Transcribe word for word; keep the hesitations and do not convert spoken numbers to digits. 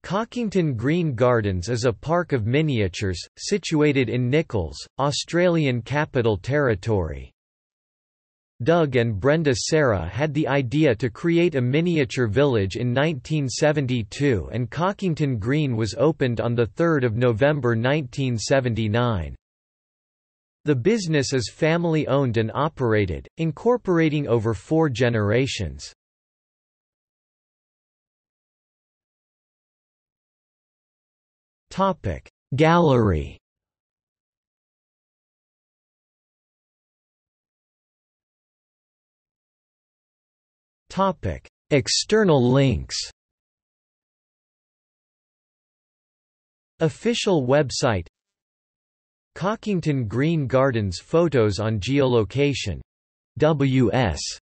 Cockington Green Gardens is a park of miniatures, situated in Nichols, Australian Capital Territory. Doug and Brenda Sarah had the idea to create a miniature village in nineteen seventy-two, and Cockington Green was opened on the third of November nineteen seventy-nine. The business is family-owned and operated, incorporating over four generations. Topic Gallery. Topic External links. Official website. Cockington Green Gardens photos on geolocation. W S